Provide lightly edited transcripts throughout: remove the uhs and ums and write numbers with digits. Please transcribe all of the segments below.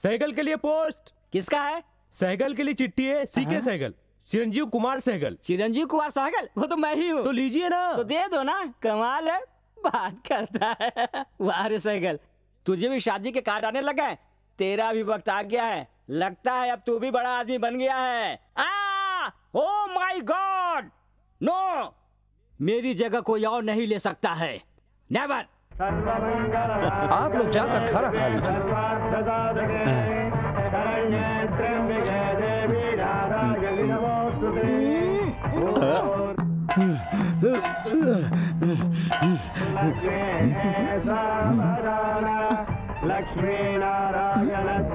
सहगल के लिए पोस्ट। किसका है? सहगल के लिए चिट्ठी है, सीके सहगल, चिरंजीव कुमार सहगल। चिरंजीव कुमार सहगल? वो तो मैं ही हूँ। तो लीजिए ना। तो दे दो ना, कमाल है, बात करता है। वाह रे सहगल, तुझे भी शादी के कार्ड आने लगा है। तेरा भी वक्त आ गया है, लगता है अब तू भी बड़ा आदमी बन गया है। ओ माय गॉड, नो, मेरी जगह कोई और नहीं ले सकता है, नेवर। आप लोग जाकर खाना खा लीजिए। लक्ष्मी नारायण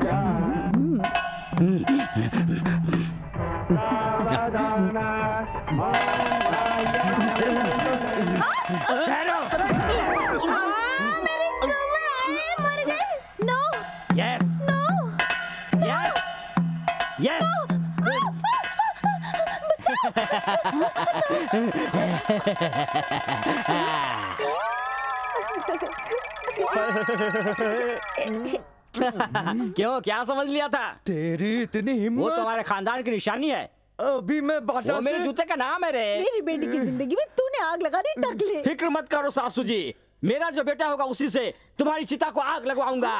क्यों, क्या समझ लिया था? तेरी इतनी हिम्मत। वो तुम्हारे खानदान की निशानी है। अभी मैं बाटा वो मेरे जूते का नाम है रे। मेरी बेटी की जिंदगी में तूने आग लगा दी टकले। फिक्र मत करो सासू जी, मेरा जो बेटा होगा उसी से तुम्हारी चिता को आग लगवाऊंगा।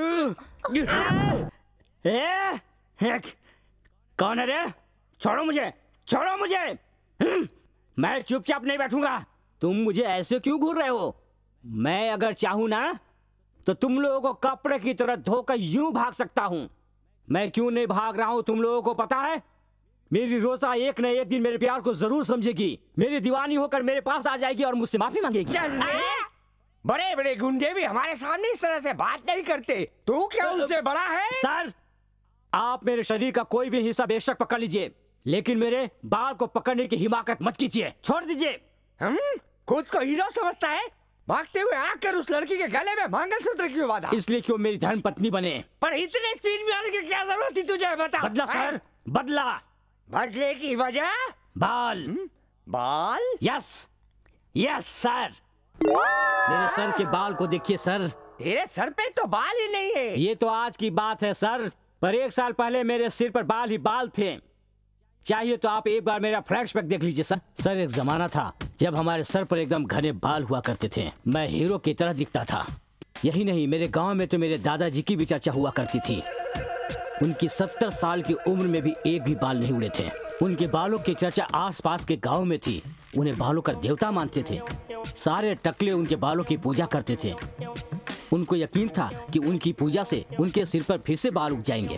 कौन है रे? छोड़ो मुझे, छोड़ो मुझे। मैं चुपचाप नहीं बैठूंगा। तुम मुझे ऐसे क्यों घूर रहे हो? मैं अगर चाहूं ना तो तुम लोगों को कपड़े की तरह धोकर यूं भाग सकता हूं। मैं क्यों नहीं भाग रहा हूं तुम लोगों को पता है? मेरी रोजा एक न एक दिन मेरे प्यार को जरूर समझेगी, मेरी दीवानी होकर मेरे पास आ जाएगी और मुझसे माफी मांगेगी। बड़े बड़े गुंडे भी हमारे सामने इस तरह से बात नहीं करते। तू क्या उनसे बड़ा है? सर, आप मेरे शरीर का कोई भी हिस्सा बेशक पकड़ लीजिए, लेकिन मेरे बाल को पकड़ने की हिमाकत मत कीजिए। छोड़ दीजिए। खुद को हीरो समझता है? भागते हुए आकर उस लड़की के गले में मंगलसूत्र क्यों बांधा? इसलिए क्यों मेरी धर्म पत्नी बने। पर इतने स्पीड में आने की क्या जरूरत थी तुझे? बता। बदला सर, बदला। बदले की वजह? बाल। बाल? Yes, yes sir. मेरे सर के बाल को देखिए सर। तेरे सर पे तो बाल ही नहीं है। ये तो आज की बात है सर, पर 1 साल पहले मेरे सिर पर बाल ही बाल थे। चाहिए तो आप एक बार मेरा फ्लैशबैक देख लीजिए सर। सर, एक जमाना था जब हमारे सर पर एकदम घने बाल हुआ करते थे। मैं हीरो की तरह दिखता था। यही नहीं, मेरे गांव में तो मेरे दादाजी की भी चर्चा हुआ करती थी। उनकी 70 साल की उम्र में भी एक भी बाल नहीं उड़े थे। उनके बालों की चर्चा आसपास के गांव में थी। उन्हें बालों का देवता मानते थे। सारे टकले उनके बालों की पूजा करते थे। उनको यकीन था कि उनकी पूजा से उनके सिर पर फिर से बाल उग जाएंगे।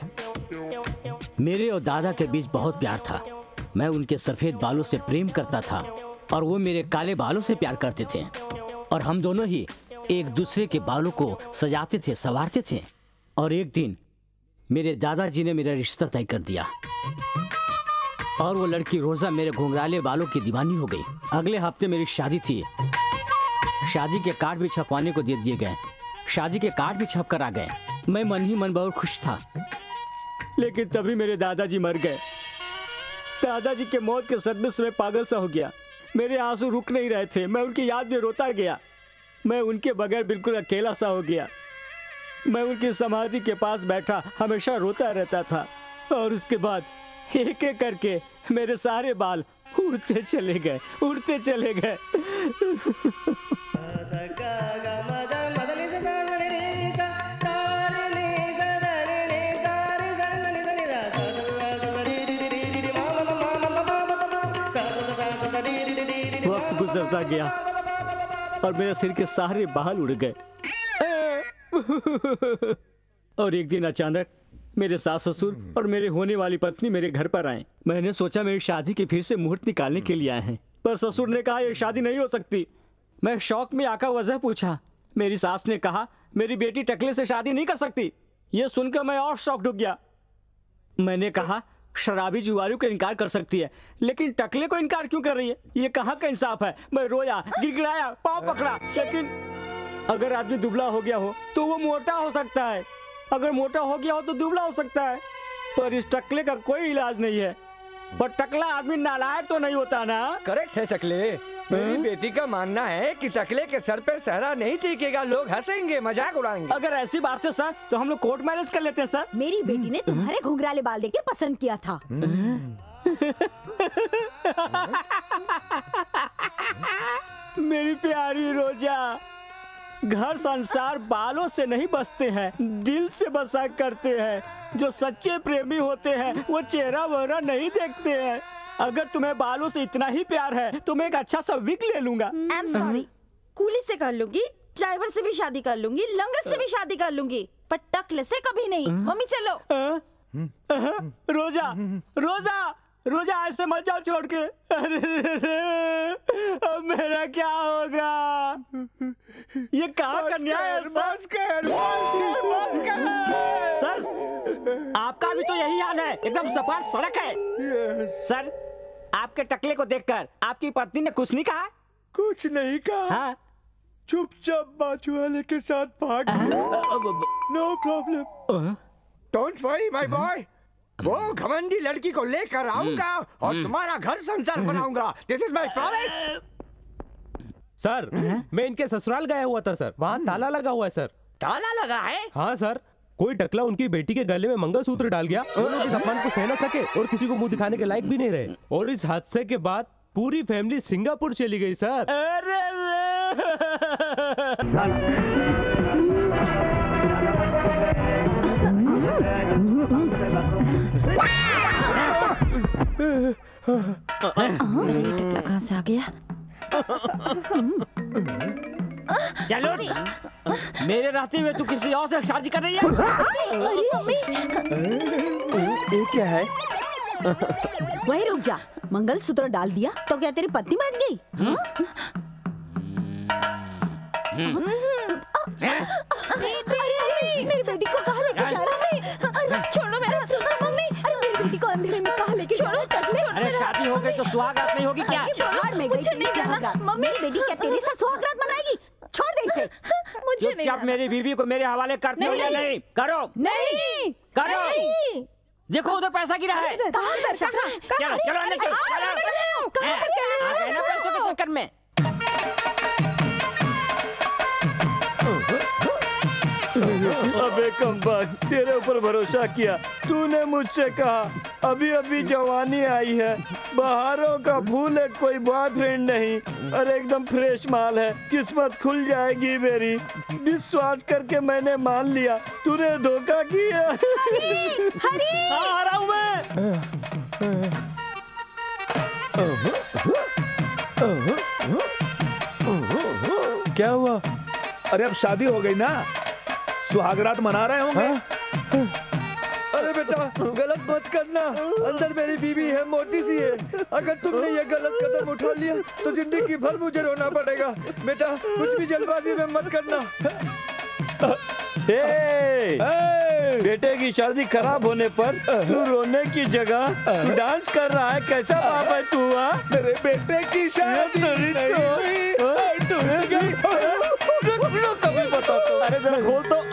मेरे और दादा के बीच बहुत प्यार था। मैं उनके सफेद बालों से प्रेम करता था और वो मेरे काले बालों से प्यार करते थे, और हम दोनों ही एक दूसरे के बालों को सजाते थे, संवारते थे। और एक दिन मेरे दादाजी ने मेरा रिश्ता तय कर दिया और वो लड़की रोजा मेरे घुंघराले बालों की दीवानी हो गई। अगले हफ्ते मेरी शादी थी। शादी के कार्ड भी छपवाने को दे दिए गए। शादी के कार्ड भी छप कर आ गए। मैं मन ही मन बहुत खुश था, लेकिन तभी मेरे दादाजी मर गए। दादाजी के मौत के सदमे से मैं पागल सा हो गया। मेरे आंसू रुक नहीं रहे थे। मैं उनकी याद में रोता गया। मैं उनके बगैर बिल्कुल अकेला सा हो गया। मैं उनकी समाधि के पास बैठा हमेशा रोता रहता था, और उसके बाद एक एक करके मेरे सारे बाल उड़ते चले गए, उड़ते चले गए। वक्त गुजरता गया और मेरे सिर के सारे बाल उड़ गए। और एक दिन अचानक मेरे सास ससुर और मेरे होने वाली पत्नी मेरे घर पर आए। मैंने सोचा मेरी शादी की फिर से मुहूर्त निकालने के लिए आए हैं, पर ससुर ने कहा यह शादी नहीं हो सकती। मैं शौक में आकर वजह पूछा। मेरी सास ने कहा मेरी बेटी टकले से शादी नहीं कर सकती। यह सुनकर मैं और शॉक्ड हो गया। मैंने कहा शराबी जुआरी को इनकार कर सकती है, लेकिन टकले को इनकार क्यों कर रही है? ये कहाँ का इंसाफ है? मैं रोया, गिड़गिड़ाया, पाँव पकड़ा। लेकिन अगर आदमी दुबला हो गया हो तो वो मोटा हो सकता है, अगर मोटा हो गया हो तो दुबला हो सकता है, पर इस टकले का कोई इलाज नहीं है। पर टकला आदमी नालायक तो नहीं होता ना? करेक्ट है टकले। मेरी बेटी का मानना है कि टकले के सर पे सहरा नहीं टिकेगा, लोग हंसेंगे, मजाक उड़ाएंगे। अगर ऐसी बात है सर तो हम लोग कोर्ट मैरिज कर लेते हैं सर। मेरी बेटी ने तुम्हारे घुंघराले बाल देख के पसंद किया था। मेरी प्यारी रोजा, घर संसार बालों से नहीं बसते हैं, दिल से बसा करते हैं। जो सच्चे प्रेमी होते हैं वो चेहरा वहरा नहीं देखते हैं। अगर तुम्हें बालों से इतना ही प्यार है तो मैं एक अच्छा सा विग ले लूंगा। आई एम सॉरी, कूली से कर लूंगी, ड्राइवर से भी शादी कर लूंगी, लंगड़ से भी शादी कर लूंगी, पर टकले से कभी नहीं। मम्मी चलो। रोजा रोजा रोजा, ऐसे मत जाओ छोड़ के। अरे अब मेरा क्या होगा? ये कहाँ का न्याय है सर? आपका भी तो यही हाल है, एकदम सपाट सड़क है। सर, आपके टकले को देखकर आपकी पत्नी ने कुछ नहीं कहा? कुछ नहीं कहा। हाँ? चुपचाप बाजू वाले के साथ भाग no problem. Don't worry my boy, वो घमंडी लड़की को लेकर आऊंगा और तुम्हारा घर संसार बनाऊंगा। This is my promise. Sir, मैं इनके ससुराल गया हुआ था सर, वहाँ ताला लगा हुआ है सर। ताला लगा है? हाँ सर, कोई टकला उनकी बेटी के गले में मंगलसूत्र डाल गया। वो लोग इस अपमान को सह न सके और किसी को मुंह दिखाने के लायक भी नहीं रहे। और इस हादसे के बाद पूरी फैमिली सिंगापुर चली गई सर। अरे टकला कहाँ से आ गया? चलो, मेरे रहते हुए तू किसी और से शादी कर रही है? अरे मम्मी, ये क्या है? वही रुक जा। मंगलसूत्र डाल दिया तो क्या तेरी पत्नी बन गई? अरे मेरी बेटी को कहाँ लेके जा रहा है? अरे छोड़ो मेरा मम्मी। अरे मेरी बेटी को अंधेरे में कहाँ लेके जा रहा है? अरे शादी हो गई तो सुहागरात नहीं होगी क्या? बाहर में कुछ नहीं सुहागरात। मम्मी, मेरी बेटी क्या तेरे साथ सुहागरात मनाएगी? छोड़ दे इसे। मुझे नहीं। चुपचाप मेरी बीवी को मेरे हवाले करते हो या नहीं? करो। नहीं करो। देखो उधर पैसा गिरा है। कहाँ कर सकता? चलो चलो अंदर चलो। आ गए ना पैसों के चक्कर में। अबे कमबख्त, तेरे ऊपर भरोसा किया, तूने मुझसे कहा अभी अभी जवानी आई है, बहारों का फूल है, कोई बॉयफ्रेंड नहीं, अरे एकदम फ्रेश माल है, किस्मत खुल जाएगी मेरी। विश्वास करके मैंने मान लिया, तूने धोखा किया। हरी, आ रहा हूँ मैं। क्या हुआ? अरे अब शादी हो गई ना, सुहागरात मना रहे होंगे। अरे बेटा, गलत मत करना, अंदर मेरी बीवी है, मोटी सी है। अगर तुमने ये गलत कदम उठा लिया तो जिंदगी भर मुझे रोना पड़ेगा। बेटा, कुछ भी जल्दबाजी में मत करना। बेटे की शादी खराब होने पर तू रोने की जगह तू डांस कर रहा है, कैसा बाप है तू? मेरे बेटे की शादी कभी बता तो। अरे जरा खोल तो।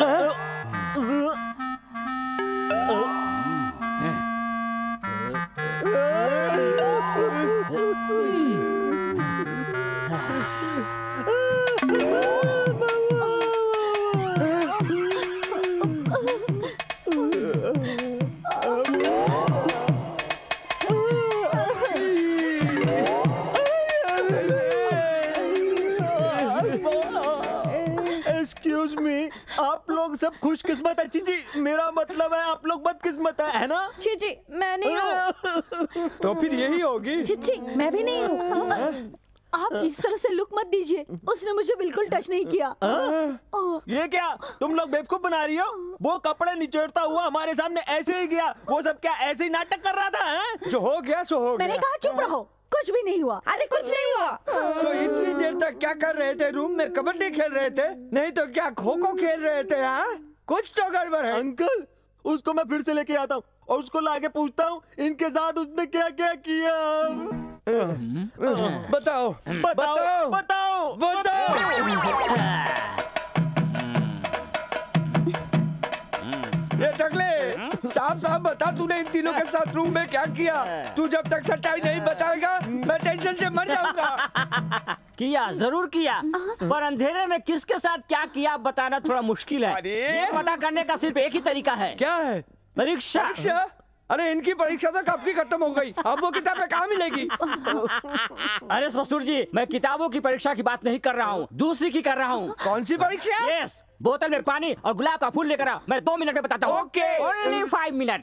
एक्सक्यूज मी, आप लोग सब खुशकिस्मत है। चीची, मेरा मतलब है आप लोग बदकिस्मत है ना? चीची, मैं नहीं हूँ। तो फिर यही होगी। चीची, मैं भी नहीं हूँ। आप इस तरह से लुक मत दीजिए, उसने मुझे बिल्कुल टच नहीं किया। ये क्या तुम लोग बेवकूफ बना रही हो? वो कपड़े निचोड़ता हुआ हमारे सामने ऐसे ही गया, वो सब क्या ऐसे ही नाटक कर रहा था? जो हो गया सो हो गया। मैंने कहा चुप रहो, कुछ भी नहीं हुआ। अरे कुछ नहीं हुआ। तो इतनी देर तक क्या कर रहे थे? रूम में कबड्डी खेल रहे थे? नहीं तो क्या खो खो खेल रहे थे? हाँ, कुछ तो गड़बड़ है। अंकल, उसको मैं फिर से लेके आता हूँ और उसको लाके पूछता हूँ इनके साथ उसने क्या क्या किया। बताओ बताओ बताओ बताओ। ये टकले, साफ साफ बता, तूने इन तीनों के साथ रूम में क्या किया? तू जब तक सच्चाई नहीं बताएगा मैं टेंशन से मर जाऊंगा। किया, जरूर किया, पर अंधेरे में किसके साथ क्या किया बताना थोड़ा मुश्किल है। ये पता करने का सिर्फ एक ही तरीका है। क्या है? परीक्षा। परीक्षा? अरे इनकी परीक्षा तो कब की खत्म हो गई, अब वो किताबें कहाँ मिलेगी? अरे ससुर जी, मैं किताबों की परीक्षा की बात नहीं कर रहा हूँ, दूसरी की कर रहा हूँ। कौन सी परीक्षा? यस, बोतल में पानी और गुलाब का फूल लेकर आओ, मैं 2 मिनट में बताता हूँ। ओके। Only 5 minute.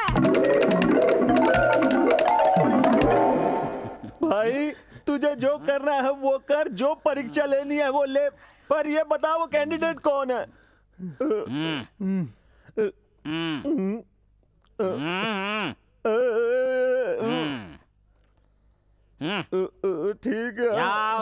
भाई तुझे जो करना है वो कर, जो परीक्षा लेनी है वो ले, पर ये बता वो कैंडिडेट कौन है? ठीक है। जाओ।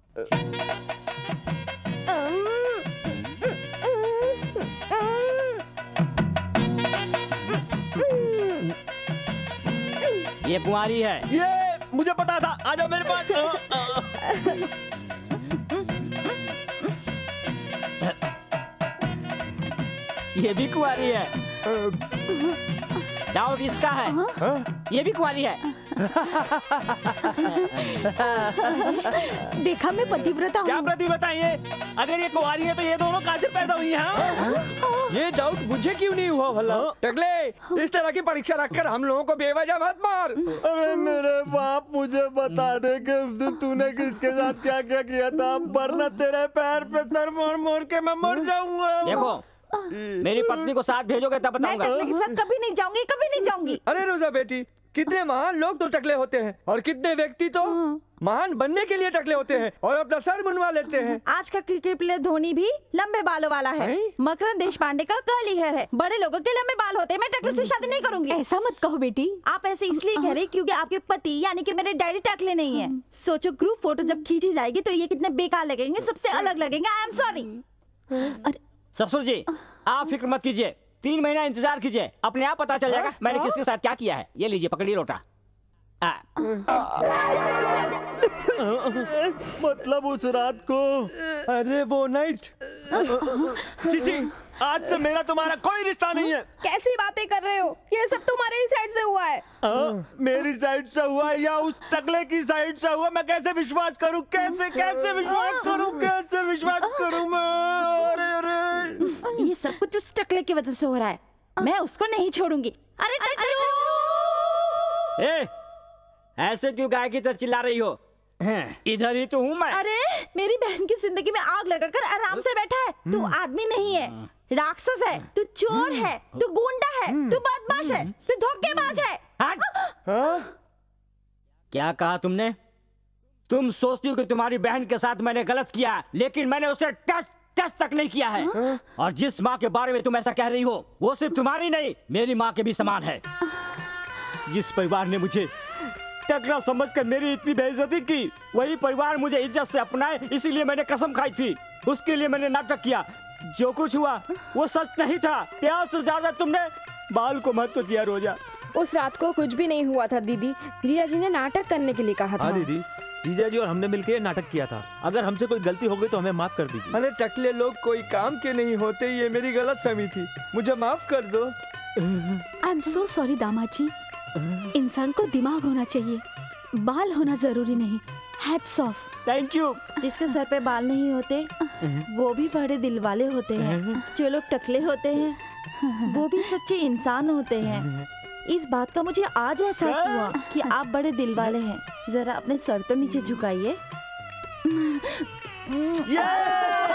ये कुंवारी है। ये मुझे पता था, आ जाओ मेरे पास। ये भी कुंवारी है। डाउट इसका है। ये भी कुंवारी है। देखा, मैं पतिव्रता क्या हूँ। प्रतिभा ये? अगर ये कुंवारी है तो ये दोनों कहाँ से पैदा हुई हैं? ये डाउट मुझे क्यों नहीं हुआ भला? टकले, इस तरह की परीक्षा रखकर हम लोगों को बेवजह मत मार। अरे मेरे बाप, मुझे बता दे कि तूने किसके साथ क्या क्या किया था, वरना तेरे पैर पे सर मोड़ मोड़ के मैं मर जाऊंगा। देखो, मेरी पत्नी को साथ भेजोगे तब मैं बताऊंगा। टकले के साथ कभी नहीं जाऊंगी, कभी नहीं जाऊंगी। अरे रोजा बेटी, कितने महान लोग तो टकले होते हैं और कितने व्यक्ति तो महान बनने के लिए टकले होते हैं और अपना सर मुंडवा लेते हैं। आज का क्रिकेट प्लेयर धोनी भी लंबे बालों वाला है। मकरंद देशपांडे का कर्ली हेयर है। बड़े लोगों के लंबे बाल होते हैं। मैं टकले से शादी नहीं करूंगी। ऐसा मत कहो बेटी। आप ऐसे इसलिए कह रही क्योंकि आपके पति यानी कि मेरे डैडी टकले नहीं है। सोचो, ग्रुप फोटो जब खींची जाएगी तो ये कितने बेकार लगेंगे, सबसे अलग लगेंगे। I am sorry. ससुर जी, आप फिक्र मत कीजिए, 3 महीना इंतजार कीजिए, अपने आप पता चल जाएगा मैंने किसके साथ क्या किया है। ये लीजिए, पकड़िए लोटा। मतलब उस रात को? अरे वो नाइट। चीची, आज से मेरा तुम्हारा कोई रिश्ता नहीं है। कैसी बातें कर रहे हो? ये सब तुम्हारे ही साइड से हुआ है। मेरी साइड से हुआ है या उस टकले की साइड से हुआ? मैं कैसे विश्वास करूं? कैसे विश्वास करूं? कैसे विश्वास करूं मैं? अरे ये सब कुछ उस टकले की वजह से हो रहा है। मैं उसको नहीं छोड़ूंगी। अरे ए, ऐसे क्यों गाय की तरह चिल्ला रही हो? इधर ही तो हूँ मैं। अरे, मेरी बहन की जिंदगी में आग लगाकर आराम से बैठा है। तू आदमी नहीं है, राक्षस है। तू चोर है, तू गुंडा है, तू बदमाश है, तू धोखेबाज है। क्या कहा तुमने? तुम सोचती हो कि तुम्हारी बहन के साथ मैंने गलत किया, लेकिन मैंने उसे टच तक नहीं किया है। और जिस माँ के बारे में तुम ऐसा कह रही हो, वो सिर्फ तुम्हारी नहीं, मेरी माँ के भी समान है। जिस परिवार ने मुझे टकला समझकर मेरी इतनी बेइज्जती की, वही परिवार मुझे इज्जत से अपनाए, इसीलिए मैंने कसम खाई थी। उसके लिए मैंने नाटक किया। जो कुछ हुआ वो सच नहीं था। प्यार से ज्यादा तुमने बाल को महत्व दिया। रोजा, उस रात को कुछ भी नहीं हुआ था दीदी। जीजा जी ने नाटक करने के लिए कहा था। हाँ दीदी, जीजा जी और हमने मिलकर नाटक किया था। अगर हमसे कोई गलती हो गई तो हमें माफ कर दीजिए। अरे टकले लोग कोई काम के नहीं होते, ये मेरी गलतफहमी थी, मुझे माफ कर दो। आई एम सो सॉरी दामाद जी। इंसान को दिमाग होना चाहिए, बाल होना जरूरी नहीं। Hats off. Thank you. जिसके सर पे बाल नहीं होते वो भी बड़े दिल वाले होते हैं। जो लोग टकले होते हैं वो भी सच्चे इंसान होते हैं। इस बात का मुझे आज एहसास हुआ कि आप बड़े दिल वाले हैं। जरा अपने सर तो नीचे झुकाइए।